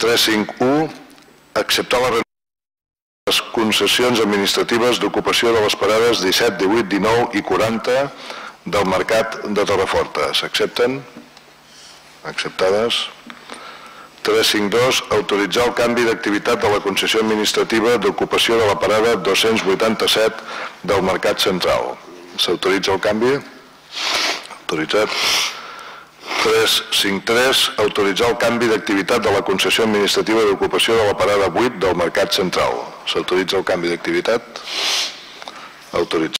351. Acceptar les concessions administratives d'ocupació de les parades 17, 18, 19 i 40 del Mercat de Torreforta. S'accepten? Acceptades. 352. Autoritzar el canvi d'activitat de la concessió administrativa d'ocupació de la parada 287 del Mercat Central. S'autoritza el canvi? Autoritzat. 353. Autoritzar el canvi d'activitat de la concessió administrativa d'ocupació de la parada 8 del Mercat Central. S'autoritza el canvi d'activitat? Autoritzat.